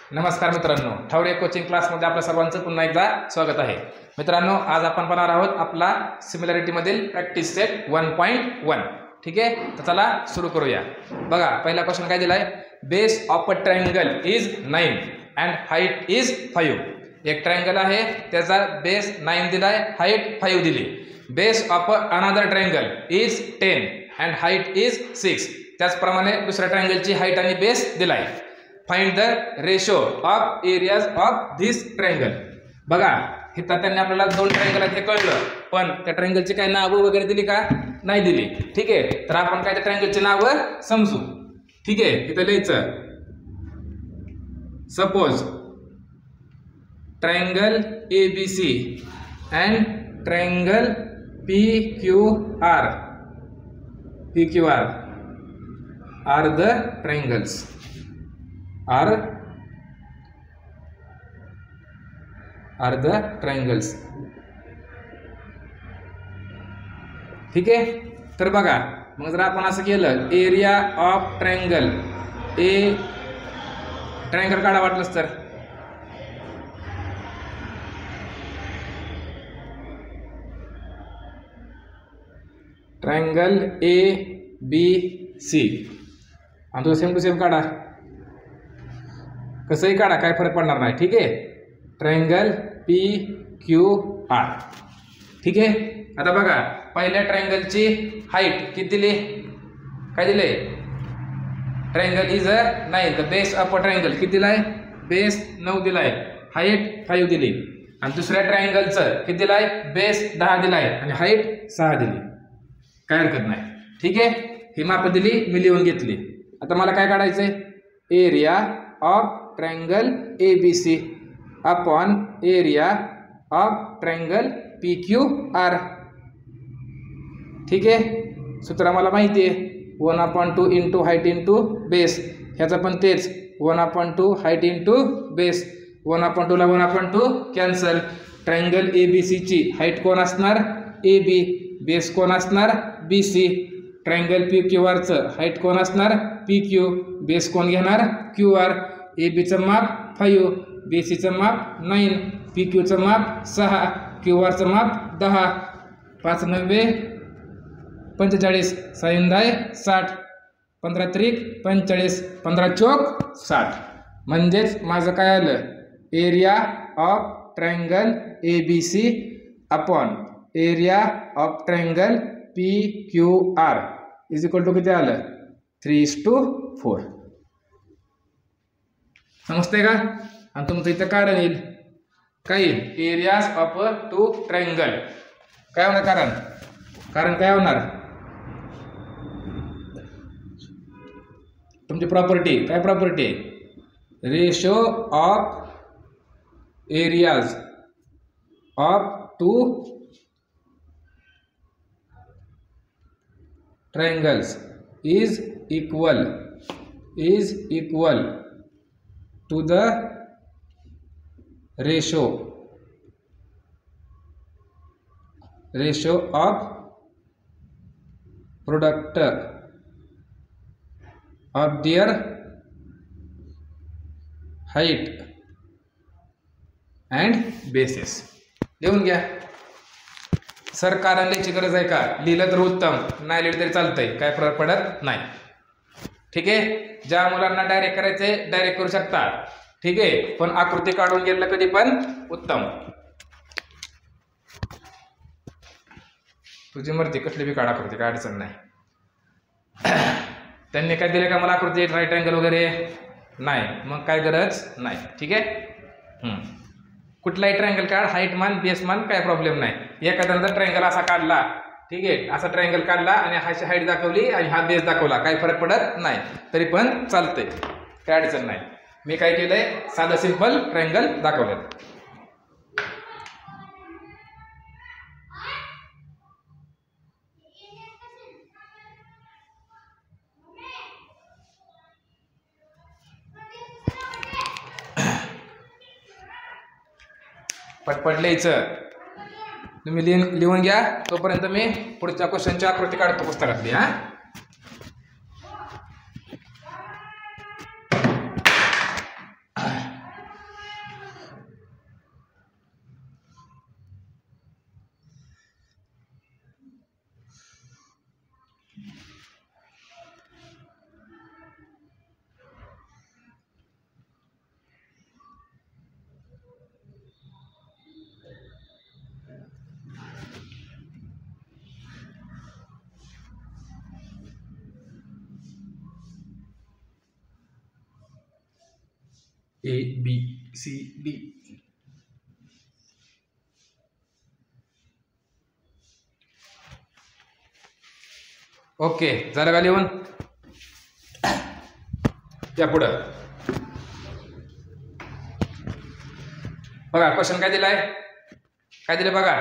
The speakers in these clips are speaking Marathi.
नमस्कार मित्रांनो, ठावरे कोचिंग क्लासमध्ये आपल्या सर्वांचं पुन्हा एकदा स्वागत आहे। मित्रांनो, आज आपण पाहणार आहोत आपला सिमिलॅरिटी मधील प्रॅक्टिस सेट 1.1। ठीक आहे, तर चला सुरू करूया। बघा, पहिला क्वेश्चन काय दिलाय, base of a triangle is 9 and height is 5। एक ट्रायंगल आहे, त्याचा बेस 9 दिलाय, हाईट 5 दिली। Base of another triangle is 10 and height is 6। त्याचप्रमाणे दुसऱ्या ट्रायंगलची हाईट आणि बेस दिलाय। Find the ratio of areas of this triangle. बघा, इथं त्यांनी आपल्याला दोन ट्रायंगल आहेत हे कळलं, पण त्या ट्रायंगलची काय नावं वगैरे दिली का? नाही दिली। ठीक आहे, तर आपण काय त्या ट्रायंगलची नावं समजू। ठीक आहे, इथं लिहायचं, suppose triangle ABC and triangle PQR are the triangles are the triangles। ठीक आहे, तर बघा, मग जर आपण असं केलं, एरिया ऑफ ट्रायंगल ट्रायंगल काढा वाटलंच तर। ट्रायंगल ABC आणि तो सेम टू सेम काढा, कसंही काढा, काय फरक पडणार नाही। ठीक आहे, ट्रायंगल PQR। ठीक आहे, आता बघा, पहिल्या ट्रायंगलची हाईट किती दिली, काय दिले? Triangle is 9, the base of a triangle किती दिलाय? बेस 9 दिलाय, हाईट 5 दिली। आणि दुसऱ्या ट्रायंगलचं किती दिलाय? बेस 10 दिलाय आणि हाईट 6 दिली। काय हरकत नाही। ठीक आहे, ही माप दिली, मी लिहून घेतली। आता मला काय काढायचंय? Area of triangle ABC upon area of triangle PQR। ठीक आहे, सूत्र मला माहिती आहे, 1/2 इंटू हाईट इंटू बेस। ह्याचा पण तेच, 1/2 हाईट इंटू बेस। 1/2 ला 1/2 कॅन्सल। ट्रायंगल ABC ची हाईट कोण असणार? AB, बेस कोण असणार? BC। ट्रायंगल PQR चं हाईट कोण असणार? PQ, बेस कोण घेणार? QR। AB चं माप 5, BC चं माप 9, PQ चं माप 6, QR चं माप 10। 5 9 45, 6 10 60, 15 त्रिक 45, 15 चौक 60। म्हणजेच माझं काय आलं? Area of triangle ABC upon area of triangle PQR is equal to किती आलं? 3:4। समजते का? आणि तुमचं इथं कारण येईल, काय येईल? Areas of 2 triangle. काय होणार कारण? कारण काय होणार? तुमची प्रॉपर्टी, काय property? Ratio of areas of 2 triangles is equal to the ratio of product of their height and bases। लिहून घ्या। सर, कारण लिहायची गरज आहे का? लिहिलं तर उत्तम, नाही लिहिलं तरी चालतंय, काय फरक पडत नाही। ठीक आहे, ज्या मुलांना डायरेक्ट करायचंय डायरेक्ट करू शकता। ठीक आहे, पण आकृती काढून गेलं कधी पण उत्तम। तुझी मर्जी, कसली बी काढ आकृती, काय अडचण नाही। त्यांनी काय दिले का मला आकृती, राईट अँगल वगैरे नाही, मग काय गरज नाही। ठीक आहे, कुठलाही ट्रायंगल काढ, हाईट मान, बेस मान, काय प्रॉब्लेम नाही। एखाद्याचा ट्रायंगल असा काढला, ठीक आहे, असा ट्रायंगल काढला आणि हाची हाईट दाखवली आणि हा बेस दाखवला, काय फरक पडत नाही, तरी पण चालतंय, काय अडचण नाही। मी काय केलंय, साधं सिंपल ट्रायंगल दाखवलं। पटपट लिहायचं, तुम्ही लिहून घ्या, तोपर्यंत मी पुढच्या क्वेश्चनची आकृती काढतो पुस्तकातली। हा, ABCD. ओके, झालं का लिहून? या पुढं बघा क्वेश्चन काय दिलाय, काय दिले बघा,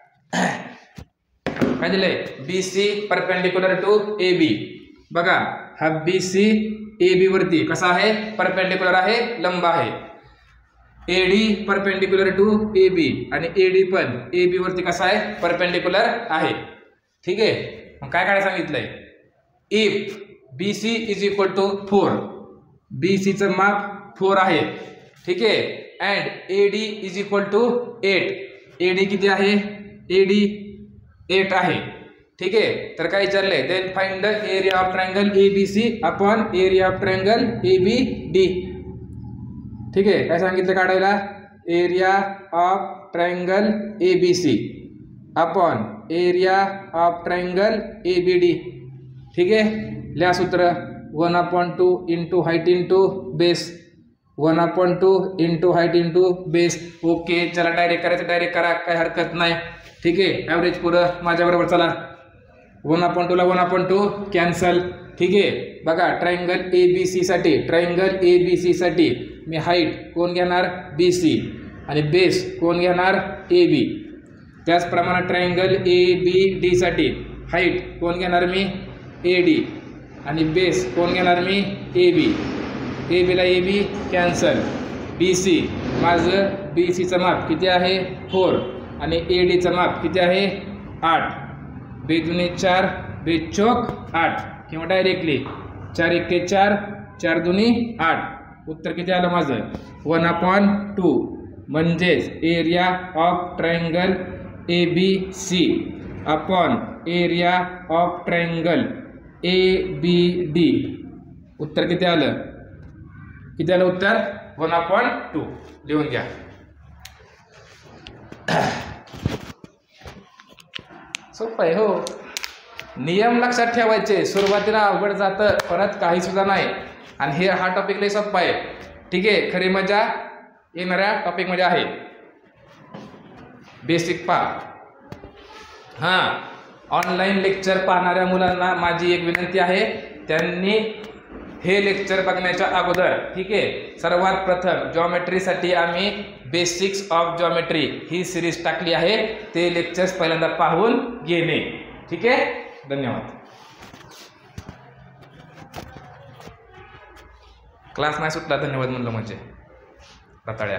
काय दिलंय, BC परपेंडिक्युलर टू AB. बघा हा BC AB वरती कसा आहे, परपेंडिक्युलर आहे, लंब आहे. AD परपेंडिक्युलर टू AB आणि AD पण AB वरती कसा आहे, परपेंडिक्युलर आहे. ठीक आहे, मग काय काय सांगितलंय, if BC is equal to 4, BC चं माप 4 आहे. ठीक आहे, and AD is equal to 8, AD किती आहे, AD 8 आहे. ठीक आहे, तर काय विचारलंय, then find the area of triangle ABC upon area of triangle ABD. ठीक आहे, काय सांगितलं काढायला, area of triangle ABC upon area of triangle ABD. ठीक आहे, लिहा सूत्र 1/2 into height into base, 1/2 into height into base. Okay, चला डायरेक्ट करायचं, डायरेक्ट करा, काय हरकत नाही. ठीक आहे, ॲव्हरेज पुरं माझ्या बरोबर चला. 1/2 ला 1/2 कॅन्सल. ठीक आहे, बघा ट्रायंगल ABC साठी, ट्रायंगल ABC साठी मी हाईट कोण घेणार, BC, आणि बेस कोण घेणार, AB. त्याचप्रमाणे ट्रायंगल ABD साठी हाईट कोण घेणार मी, AD, आणि बेस कोण घेणार मी, AB. AB ला AB कॅन्सल. BC माझं BCचं माप किती आहे, 4, आणि ADचं माप किती आहे, 8. 2 दुनी 4, 2 चौक 8, किंवा डायरेक्टली 4 1 4, 4 दुनी 8. उत्तर किती आलं माझं, 1/2, म्हणजेच area of triangle ABC upon area of triangle ABD. उत्तर किती आलं, किती आलं उत्तर, 1/2. लिहून घ्या. सोपं आहे हो, नियम लक्षात ठेवायचे. सुरुवातीला अवघड जातं, परत काही सुद्धा नाही. आणि हा टॉपिक लय सोपा आहे. ठीक आहे, खरी मजा येणाऱ्या टॉपिक मध्ये आहे. बेसिक पा. हां, ऑनलाईन लेक्चर पाहणाऱ्या मुलांना माझी एक विनंती आहे, त्यांनी हे लेक्चर बघण्याच्या अगोदर, ठीक आहे, सर्वात प्रथम जॉमेट्रीसाठी आम्ही बेसिक्स ऑफ जॉमेट्री ही सिरीज टाकली आहे, ते लेक्चर्स पहिल्यांदा पाहून घेणे. ठीक आहे, धन्यवाद. क्लास नाही सुटला, धन्यवाद म्हणलं म्हणजे रताळ्या.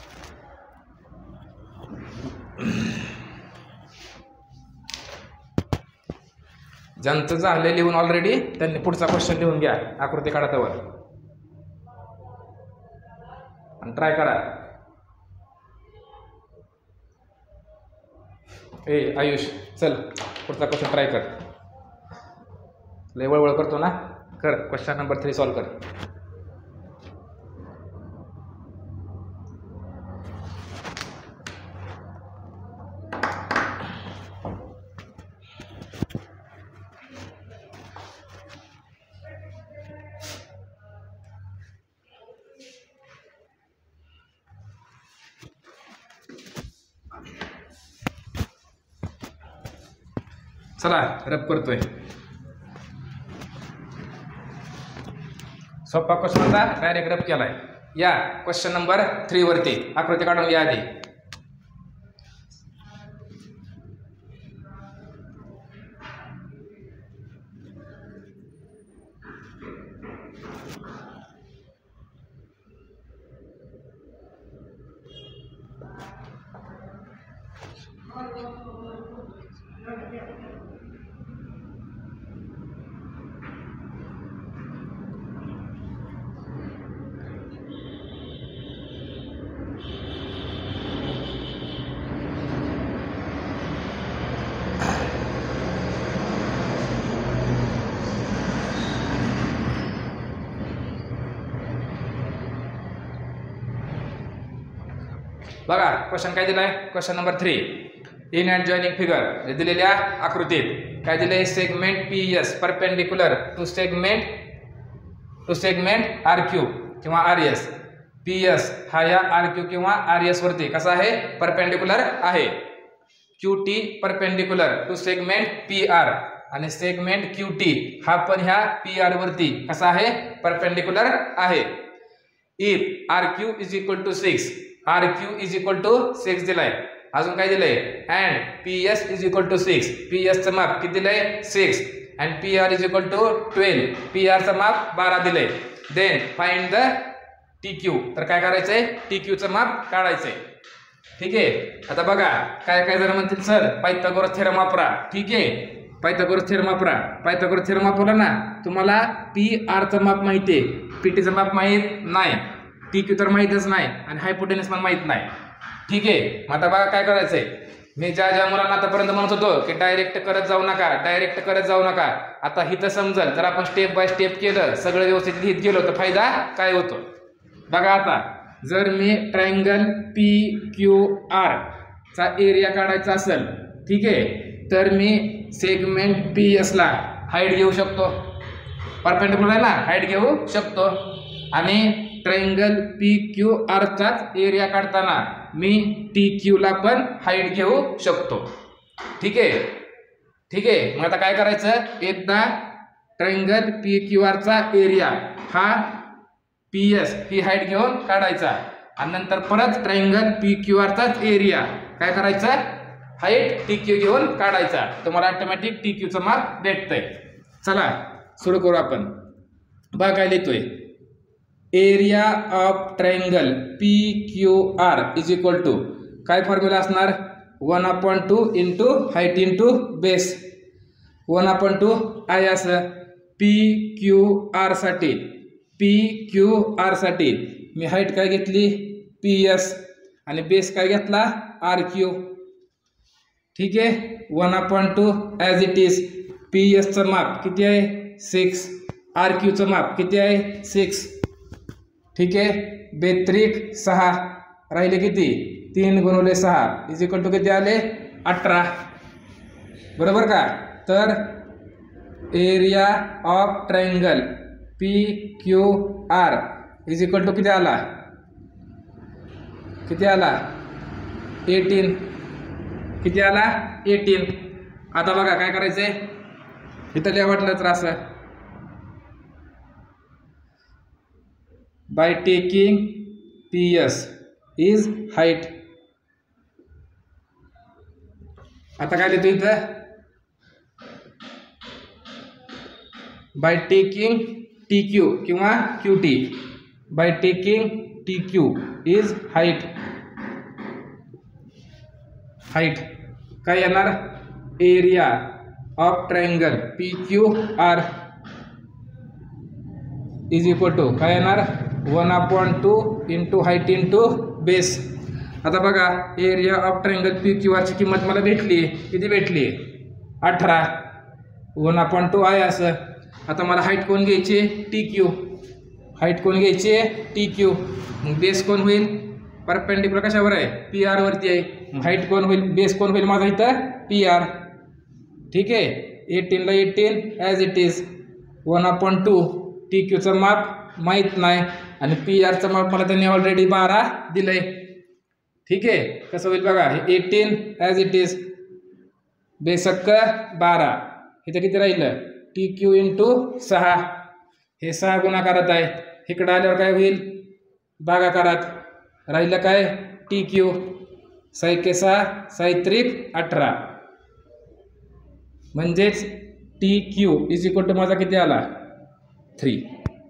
ज्यांचं झालं लिहून ऑलरेडी त्यांनी पुढचा क्वेश्चन लिहून घ्या, आकृती काढा त्यावर आणि ट्राय करा. ए आयुष, चल पुढचा क्वेश्चन ट्राय कर. लय वळवळ करतो ना, कर. क्वेश्चन नंबर 3 सॉल्व कर. चला रब करतोय. सोपा क्वेश्चन होता, डायरेक्ट रब केलाय. या क्वेश्चन नंबर 3 वरती आकृती काढून घ्या आधी. बघा क्वेश्चन काय दिलाय, question number 3. In adjoining figure दिलेल्या आकृतीत काय दिलंय, segment PS perpendicular to segment RQ किंवा RS. पी एस हा या आर क्यू किंवा आर एस वरती कसा आहे, परपेंडिक्युलर आहे. Q T perpendicular to segment P R आणि सेगमेंट क्यू टी हा पण ह्या पी आर वरती कसा आहे, परपेंडिक्युलर आहे. If R Q is equal to 6, R Q is equal to 6 दिलाय. अजून काय दिलंय, and P S is equal to 6, P S चं माप किती दिलंय 6, and P R is equal to 12, P R चं माप 12 दिलंय. Then find the T Q. तर काय करायचंय, टी क्यू चं माप काढायचंय. ठीक आहे. आता बघा काय काय जण म्हणतील सर पायथागोरस थेरम वापरा. ठीक आहे, पायथागोरस थेरम वापरा. पायथागोरस थेरम वापरला ना, तुम्हाला पी आर चं माप माहिती आहे, पी टी चं माप माहित नाही, टी क्यू तर माहितच नाही आणि हायपोटेनस पण माहित नाही. ठीक आहे. मग आता बघा काय करायचंय, मी ज्या ज्या मुलांना आतापर्यंत म्हणत होतो की डायरेक्ट करत जाऊ नका, डायरेक्ट करत जाऊ नका, आता हिथं समजल जर आपण स्टेप बाय स्टेप केलं, सगळं व्यवस्थित लिहित गेलो तर फायदा काय होतो. बघा आता जर मी ट्रायंगल पी क्यू आर चा एरिया काढायचा असेल, ठीक आहे, तर मी सेगमेंट पी एस ला हाईट घेऊ शकतो, परपेंडिक्युलर आहे ना, हाईट घेऊ शकतो. आणि ट्रायंगल पी क्यू आर चाच एरिया काढताना मी टी क्यू ला पण हाईट घेऊ शकतो. ठीक आहे. ठीक आहे. मग आता काय करायचं, एकदा ट्रायंगल पी क्यू आर चा एरिया हा पी एस ही हाईट घेऊन काढायचा आणि नंतर परत ट्रायंगल पी क्यू आर चाच एरिया काय करायचं, हाईट टी क्यू घेऊन काढायचा. तुम्हाला ऑटोमॅटिक टी क्यू चं माप भेटतंय. चला सुरू करू आपण. बघा काय लिहितोय, area of triangle P Q R is equal to काय फॉर्म्युला असणार, 1/2 इंटू हाईट इंटू बेस. 1/2 आहे असं पी क्यू आर साठी. पी क्यू आर साठी मी हाईट काय घेतली पी एस आणि बेस काय घेतला आर क्यू. ठीक आहे. 1/2 as it is. P S चं माप किती आहे 6, आर क्यू चं माप किती आहे 6. ठीक आहे. बेत्रिक 6 राहिले किती 3 गुणिले 6 इज इक्वल टू किती आले 18. बरोबर का. तर area of triangle P Q R is equal to किती आला, किती आला 18. किती आला 18. आता बघा काय करायचंय, इथं लिहा वाटलं तर असं, by taking PS is height. आता काय लिहितो इथं, by taking TQ किंवा QT, by taking TQ is height. height काय येणार, area of triangle PQR is equal to काय येणार 1/2 इंटू हाईट इंटू बेस. आता बघा area of triangle P Q आरची किंमत मला भेटली, किती भेटली 18. 1/2 आहे असं. आता मला हाईट कोण घ्यायची टी क्यू, हाईट कोण घ्यायची टी क्यू. मग बेस कोण होईल, परपेंडिक्युलर कशावर आहे पी आर वरती आहे. हाईट कोण होईल, बेस कोण होईल माझा इथं पी आर. ठीक आहे. 18 ला 18 ॲज इट इज. 1/2 टी क्यूचं माप माहीत नाही आणि पी आरचं माप मला त्यांनी ऑलरेडी 12 दिलंय. ठीक आहे. कसं होईल बघा, 18 ॲज इट इज, बेसक्क 12, इथं किती राहिलं टी क्यू इंटू 6, हे 6 गुणाकारात आहे. इकडं आल्यावर काय होईल भागाकारात, राहिलं काय टी क्यू. 6 6 6 18 म्हणजेच T Q is equal to माझा किती आला 3.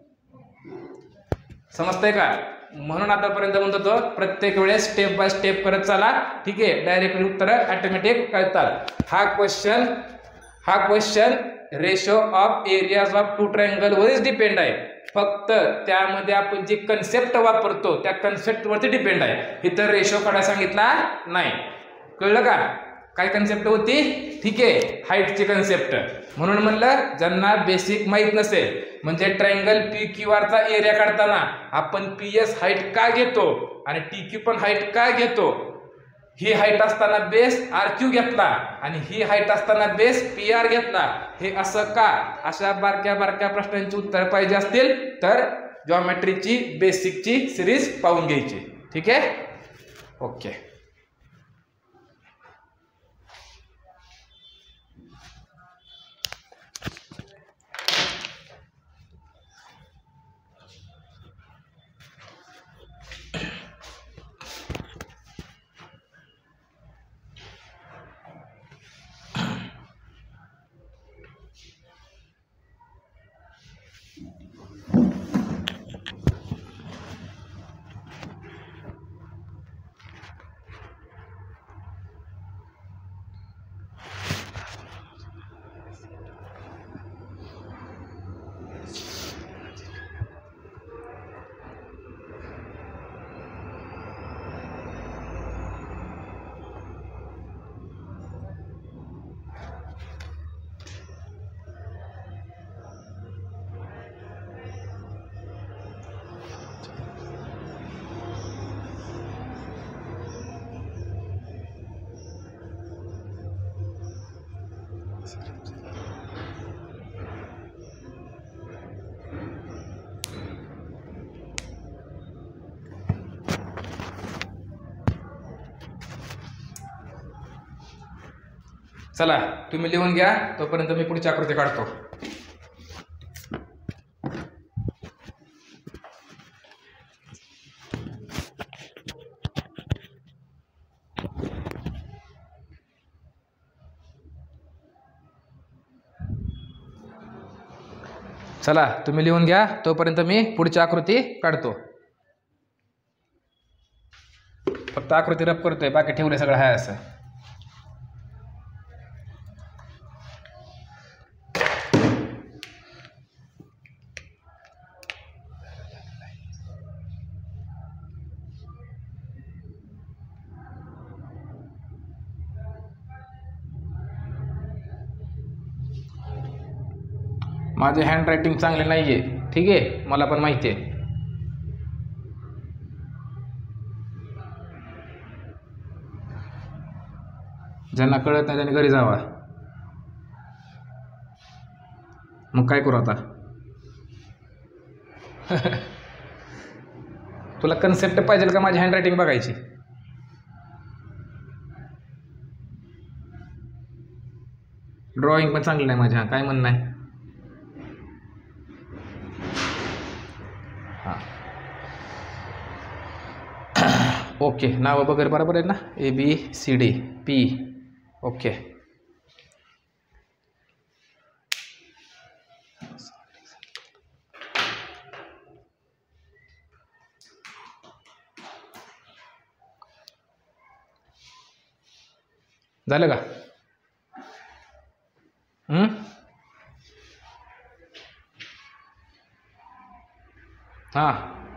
समजतंय का. म्हणून आतापर्यंत म्हणतो तो प्रत्येक वेळेस स्टेप बाय स्टेप करत चला. ठीक आहे. डायरेक्टली उत्तर ऑटोमॅटिक कळतात. हा question ratio of areas of two triangle वरच डिपेंड आहे. फक्त त्यामध्ये आपण जी कन्सेप्ट वापरतो त्या कन्सेप्ट वरती डिपेंड आहे. इथं रेशो काढायला सांगितला नाही. कळलं का काय कन्सेप्ट होती. ठीक आहे. हाईटची कन्सेप्ट. म्हणून म्हणलं ज्यांना बेसिक माहीत नसेल, म्हणजे ट्रायंगल पी क्यू आरचा एरिया काढताना आपण पी एस हाईट का घेतो आणि टी क्यू पण हाईट का घेतो, ही हाईट असताना बेस आर क्यू घेतला आणि ही हाईट असताना बेस पी आर घेतला, हे असं का, अशा बारक्या बारक्या प्रश्नांची उत्तर पाहिजे असतील तर जॉमेट्रीची बेसिकची सिरीज पाहून घ्यायची. ठीक आहे, ओके. चला तुम्ही लिहून घ्या, तोपर्यंत मी पुढची आकृती काढतो. चला तुम्ही लिहून घ्या, तोपर्यंत मी पुढची आकृती काढतो. फक्त आकृती रब करतोय, बाकी ठेवले सगळं आहे असं. माझे हँड रायटिंग चांगले नाहीये, ठीक आहे, मला पण माहिती आहे. ज्यांना कळत नाही त्यांनी घरी जावा. मग काय करू आता? तुला कन्सेप्ट पाहिजे का माझी हँड रायटिंग बघायची? ड्रॉइंग पण चांगली नाही माझ्या, काय म्हणणं आहे? ओके, नाव वगैरे बरोबर आहे ना? ABCD P. ओके, झालं का? हां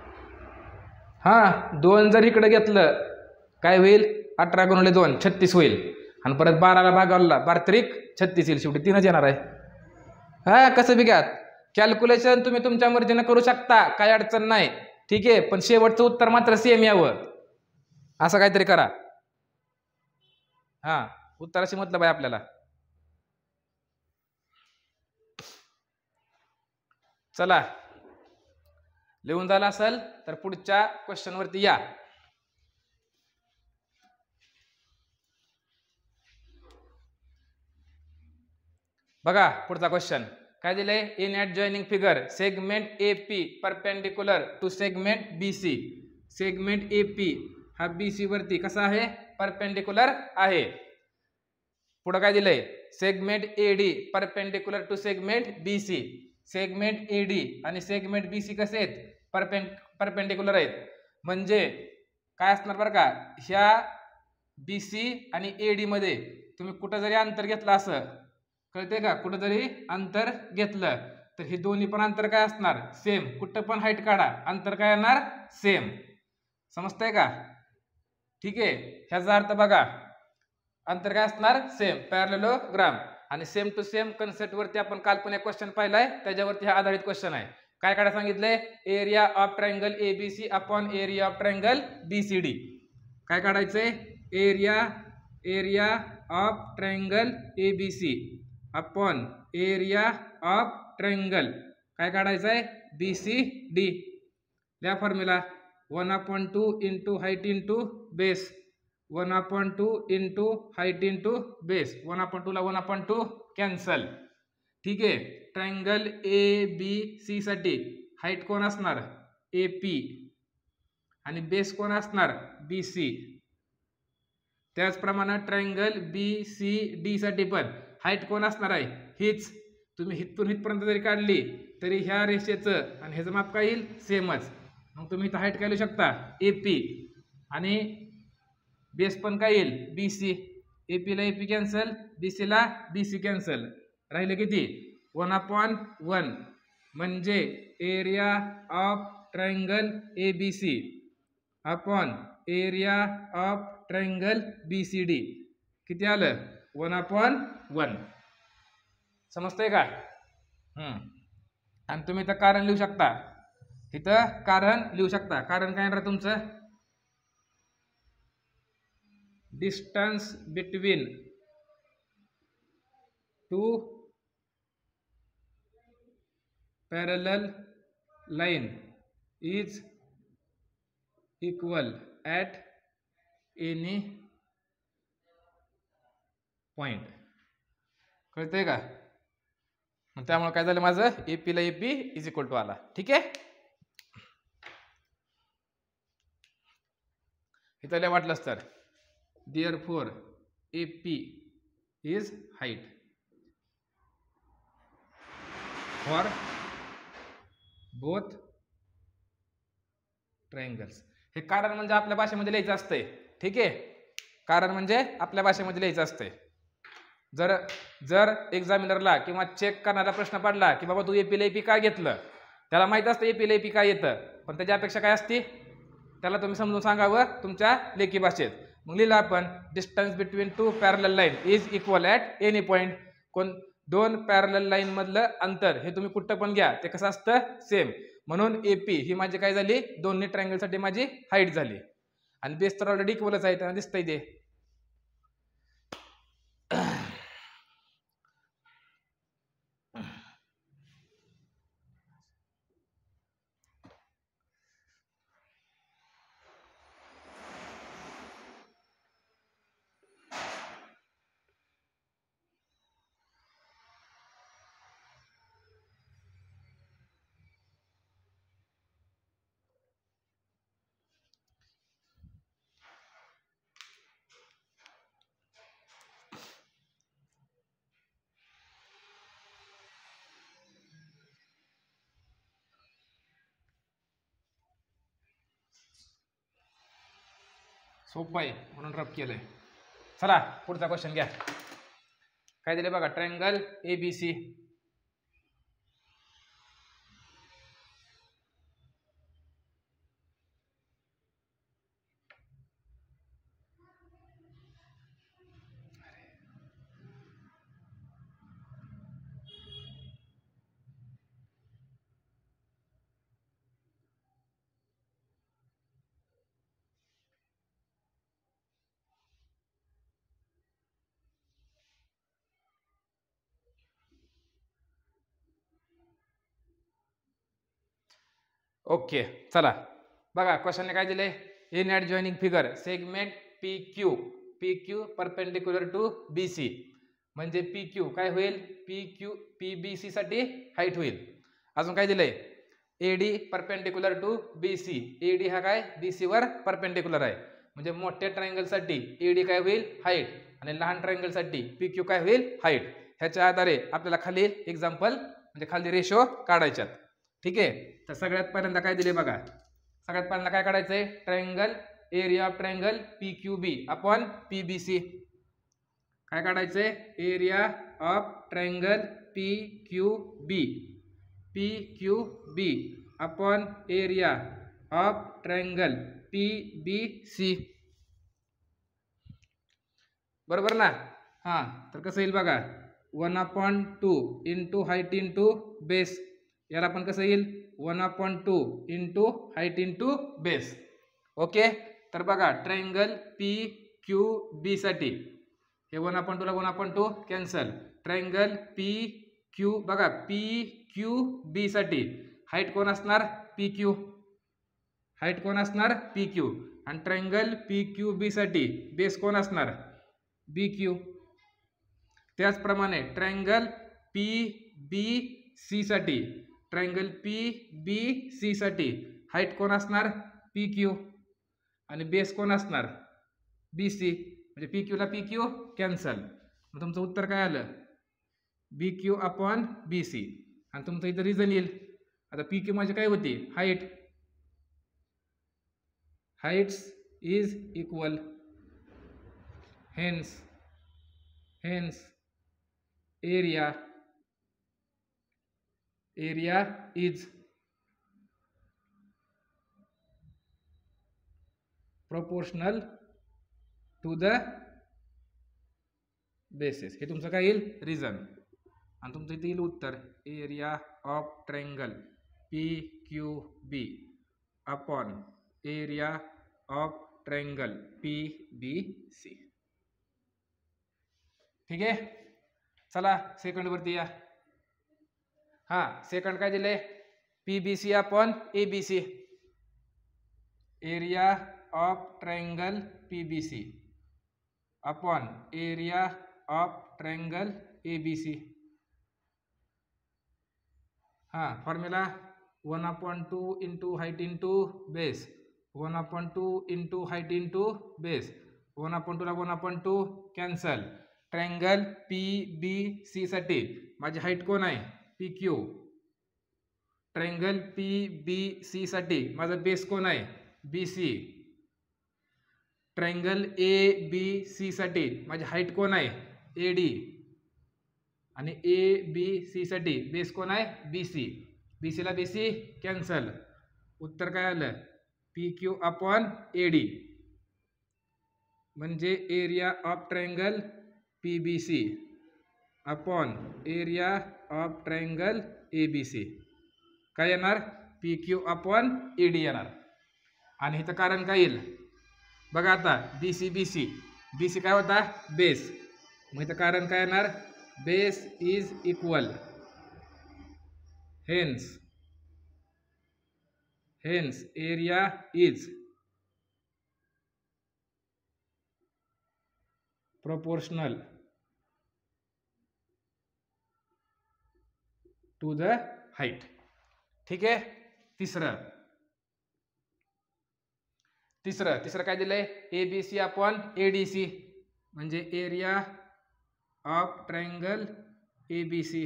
हां, 2 जर इकडे घेतलं काय होईल? 18 × 2 36 होईल. आणि परत 12ला भागावला 12 × 36 येईल. शेवटी 3च येणार आहे. हा, कसं बी घ्या. कॅल्क्युलेशन तुम्ही तुमच्या मर्जीनं करू शकता, काय अडचण नाही, ठीक आहे. पण शेवटचं उत्तर मात्र सेम यावं, असं काहीतरी करा. हां, उत्तराशी मतलब आहे आपल्याला. चला, लिहून झालं असेल तर पुढच्या क्वेश्चन वरती या. बघा पुढचा क्वेश्चन काय दिलंय? In adjoining figure segment AP perpendicular to segment BC. Segment AP हा BC वरती कसा आहे? परपेंडिक्युलर आहे. पुढे काय दिलंय? Segment AD perpendicular to segment BC. Segment AD आणि सेगमेंट BC कसे आहेत? परपेंडिक्युलर आहेत. म्हणजे काय असणार बरं का, ह्या BC आणि AD मध्ये तुम्ही कुठं जरी अंतर घेतलं, असं कळते का, कुठं जरी अंतर घेतलं तर हे दोन्ही पण अंतर काय असणार? सेम. कुठं पण हाईट काढा, अंतर काय येणार? सेम. समजतंय का? ठीक आहे, ह्याचा अर्थ बघा, अंतर काय असणार? सेम. पॅरलेलोग्राम. आणि सेम टू सेम कन्सेप्ट वरती आपण काल पण एक क्वेश्चन पाहिलाय, त्याच्यावरती हा आधारित क्वेश्चन आहे. काय काढायला सांगितलंय? Area of triangle ABC upon area of triangle BCD. काय काढायचंय? Area of triangle ABC upon area of triangle काय काढायचंय? BCD. लिहा formula 1/2 into height into base 1/2 into height into base 1/2 ला 1/2 कॅन्सल. ठीक आहे. ट्रायंगल ABC साठी हाईट कोण असणार AP आणि बेस कोण असणार BC. त्याचप्रमाणे ट्रायंगल BCD साठी पण हाईट कोण असणार आहे हीच. तुम्ही हितून हितपर्यंत जरी काढली तरी ह्या रेषेचं आणि ह्याचं माप काय येईल सेमच. मग तुम्ही इथं हाईट काय लिहू शकता AP आणि बेस पण काय येईल BC. AP ला AP कॅन्सल BC ला BC कॅन्सल. राहिले किती 1/1 म्हणजे area of triangle ABC upon area of triangle BCD किती आलं 1/1. समजतंय का. आणि तुम्ही इथं कारण लिहू शकता. इथं कारण लिहू शकता. कारण काय येणार तुमचं distance between two parallel line is equal at any point. कळतंय का. त्यामुळे काय झालं माझं AP ला AP इज इक्वल टू आला. ठीक आहे. इथं वाटलंच तर therefore AP is height for both triangles. हे कारण म्हणजे आपल्या भाषेमध्ये लिहायचं असतंय. ठीक आहे. कारण म्हणजे आपल्या भाषेमध्ये लिहायचं असतंय. जर जर एक्झामिनरला किंवा चेक करणारा प्रश्न पडला की बाबा तू AP ला AP काय घेतलं त्याला माहित असतं AP ला AP काय येतं पण त्याची अपेक्षा काय असते त्याला तुम्ही समजून सांगावं तुमच्या लेखी भाषेत. मग लिहिलं आपण distance between two parallel line is equal at any point. कोण दोन पॅरलल लाईन मधलं अंतर हे तुम्ही कुठं पण घ्या ते कसं असतं सेम. म्हणून AP ही माझी काय झाली दोन्ही ट्रायंगलसाठी माझी हाईट झाली. आणि बेस तर ऑलरेडी इक्वलच आहे त्यांना दिसतंय ते. सोपं आहे म्हणून रफ केलंय. चला पुढचा क्वेश्चन घ्या. काय दिले बघा ट्रायंगल ABC. ओके चला बघा क्वेश्चनने काय दिले in adjoining figure segment PQ perpendicular to BC. म्हणजे PQ काय होईल PBC साठी हाईट होईल. अजून काय दिलंय AD perpendicular to BC. AD हा काय BC वर परपेंडिक्युलर आहे म्हणजे मोठ्या ट्रायंगल साठी AD काय होईल हाईट आणि लहान ट्रायंगल साठी PQ काय होईल हाईट. ह्याच्या आधारे आपल्याला खाली एक्झाम्पल म्हणजे खाली रेशो काढायच्यात. ठीक आहे. तर सगळ्यात पहिल्यांदा काय दिले बघा सगळ्यात पहिल्यांदा काय काढायचंय triangle area of triangle PQB upon PBC. काय काढायचंय area of triangle PQB upon area of triangle PBC. बरोबर ना. हां तर कसं येईल बघा 1/2 इंटू हाईट इंटू बेस. याला आपण कसं येईल 1/2 into height into base. Okay. तर बघा ट्रायंगल PQB साठी हे 1/2 ला 1/2 कॅन्सल. ट्रायंगल PQ बघा PQB साठी हाईट कोण असणार PQ हाईट कोण असणार पी क्यू, आणि ट्रायंगल पी क्यू बी साठी बेस कोण असणार बी क्यू. त्याचप्रमाणे ट्रायंगल पी बी सी साठी, ट्रायंगल पी बी सी साठी हाईट कोण असणार पी क्यू, आणि बेस कोण असणार बी सी. म्हणजे पी क्यूला पी क्यू कॅन्सल. मग तुमचं उत्तर काय आलं B Q upon B C. आणि तुमचं इथं रिझन येईल. आता पी क्यू म्हणजे काय होती height, heights is equal, hence area is proportional to the bases. हे तुमचं काय येईल रिझन. आणि तुमचं इथे येईल उत्तर area of triangle P Q B upon area of triangle P B C. ठीक आहे. चला सेकंड वरती या. हा सेकंड काय दिले P B C upon A B C, area of triangle P B C upon area of triangle A B C. हा formula 1/2 into height into base, 1/2 into height into base, 1/2 ला 1/2 cancel. Triangle P B C साठी माझी हाईट कोण आहे P Q, triangle P B C साठी माझा बेस कोण आहे B C, triangle A B C साठी माझी हाईट कोण आहे ए डी, आणि ए बी सी साठी बेस कोण आहे बी सी. बी सी ला बी सी कॅन्सल. उत्तर काय आलं P Q upon A D, म्हणजे area of triangle P B C upon area of triangle A B C. काय येणार P Q upon A D येणार. आणि इथं कारण काय येईल बघा आता B C B C, B C काय होता बेस, मग इथं कारण काय येणार base is equal, hence area is proportional to the height. ठीक आहे. तिसरं काय दिलंय A B C upon A D C, म्हणजे area of triangle A B C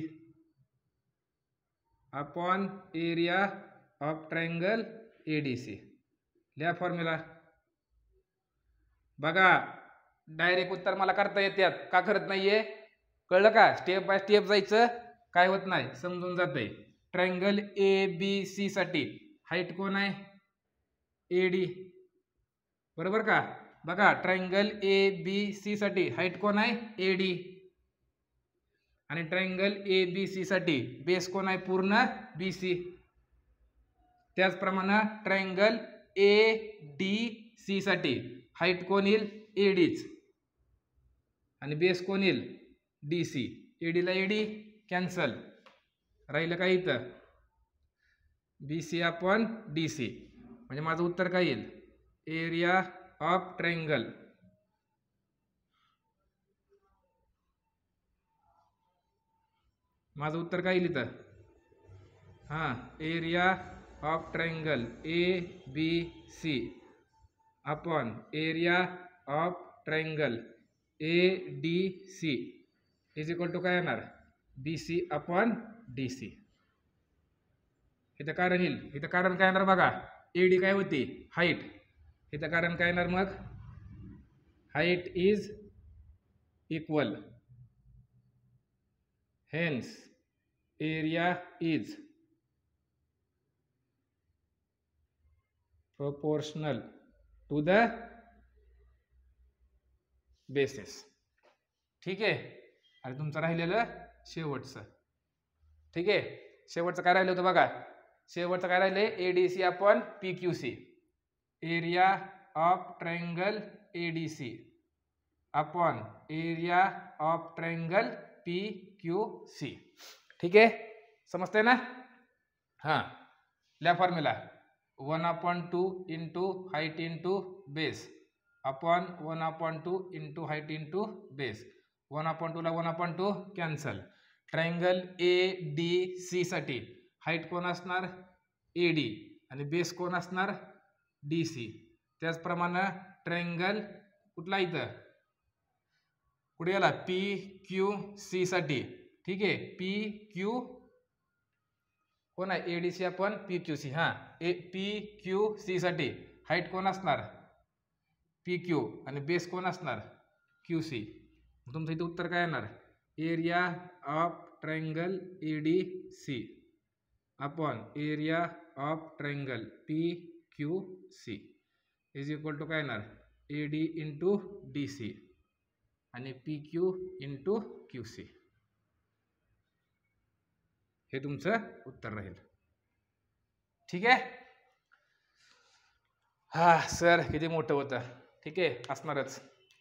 upon area of triangle A D C. लिहा फॉर्म्युला. बघा डायरेक्ट उत्तर मला करता येतात का करत नाहीये कळलं का. स्टेप बाय स्टेप जायचं काय होत नाही समजून जातंय. ट्रायंगल ए बी सी साठी हाईट कोण आहे ए डी, बरोबर का. बघा ट्रायंगल ए बी सी साठी हाईट कोण आहे ए डी, आणि ट्रायंगल ए बी सी साठी बेस कोण आहे पूर्ण बी सी. त्याचप्रमाणे ट्रायंगल ए डी सी साठी हाईट कोण येईल ए डीच, आणि बेस कोण येईल डी सी. एडीला एडी कॅन्सल, राहिलं काय इथं B C upon D C. म्हणजे माझं उत्तर काय येईल एरिया ऑफ ट्रायंगल माझं उत्तर काय येईल इथं हां area of triangle A B C upon area of triangle A D C is equal to काय येणार B C upon D C. इथं कारण येईल, इथं कारण काय येणार बघा ए डी काय होती हाईट, इथं कारण काय येणार मग height is equal, hence area is proportional to the basis. ठीक आहे. आणि तुमचं राहिलेलं शेवटचं. ठीक आहे. शेवटचं काय राहिलं होतं बघा, शेवटचं काय राहिले A D C upon P Q C, area of triangle A D C upon area of triangle P Q C. ठीक आहे समजतंय ना. हां लिहा formula. 1/2 into height into base upon 1/2 into height into base. 1/2 ला 1/2 कॅन्सल. ट्रायंगल ADC साठी हाईट कोण असणार AD आणि बेस कोण असणार DC. त्याचप्रमाणे ट्रायंगल कुठला इथं कुठे गेला PQC साठी. ठीक आहे PQ कोण आहे ADC आपण PQC. हा PQC साठी हाईट कोण असणार PQ आणि बेस कोण असणार QC. तुमचं इथे उत्तर काय येणार area of triangle ADC upon area of triangle PQC is equal to काय येणार AD इंटू DC आणि PQ इंटू QC. हे तुमचं उत्तर राहील. ठीक आहे. हा सर किती मोठं होतं. ठीक आहे असणारच.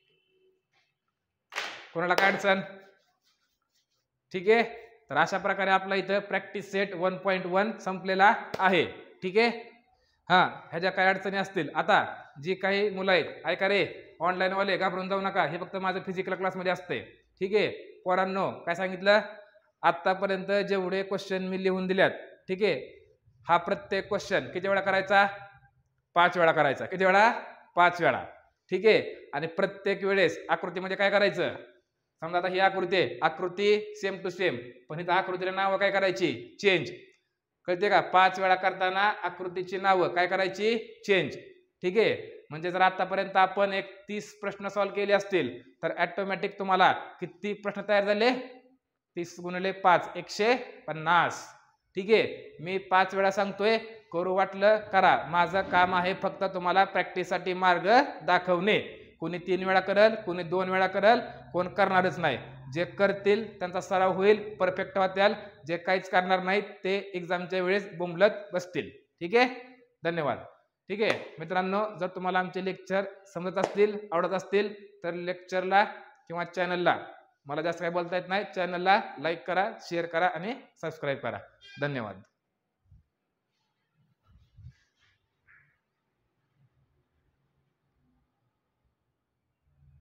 कोणाला काय अडचण. ठीक आहे. तर अशा प्रकारे आपला इथं प्रॅक्टिस सेट 1.1 संपलेला आहे. ठीक आहे. हा ह्याच्या काय अडचणी असतील आता जी काही मुलं आहेत ऐका रे ऑनलाईन वाले घाबरून जाऊ नका. हे फक्त माझं फिजिकल क्लासमध्ये असते. ठीक आहे पोरांनो काय सांगितलं आतापर्यंत जेवढे क्वेश्चन मी लिहून दिल्यात. ठीक आहे हा प्रत्येक क्वेश्चन किती वेळा करायचा 5 वेळा करायचा. किती वेळा 5 वेळा. ठीक आहे आणि प्रत्येक वेळेस आकृतीमध्ये काय करायचं समजा आता ही आकृती आहे आकृती सेम टू सेम पण इथं आकृतीला नावं काय करायची चेंज. कळते का 5 वेळा करताना आकृतीची नावं काय करायची चेंज. ठीक आहे म्हणजे जर आतापर्यंत आपण 30 प्रश्न सॉल्व्ह केले असतील तर ऑटोमॅटिक तुम्हाला किती प्रश्न तयार झाले 30 गुणिले 5 150. ठीक आहे मी 5 वेळा सांगतोय करू वाटलं करा. माझं काम आहे फक्त तुम्हाला प्रॅक्टिससाठी मार्ग दाखवणे. कोणी 3 वेळा करल कोणी 2 वेळा करल कोण करणारच नाही. जे करतील त्यांचा सराव होईल परफेक्ट होत्याल. जे काहीच करणार नाहीत ते एक्झामच्या वेळेस बोंबलत बसतील. ठीक आहे धन्यवाद. ठीक आहे मित्रांनो जर तुम्हाला आमचे लेक्चर समजत असतील आवडत असतील तर लेक्चरला किंवा चॅनलला मला जास्त काही बोलता येत नाही चॅनलला लाईक करा शेअर करा आणि सबस्क्राईब करा. धन्यवाद.